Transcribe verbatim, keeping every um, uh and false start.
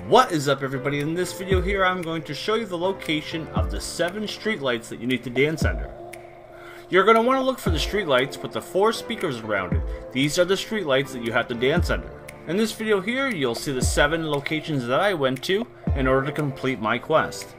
What is up, everybody? In this video here I'm going to show you the location of the seven streetlights that you need to dance under. You're going to want to look for the streetlights with the four speakers around it. These are the streetlights that you have to dance under. In this video here you'll see the seven locations that I went to in order to complete my quest.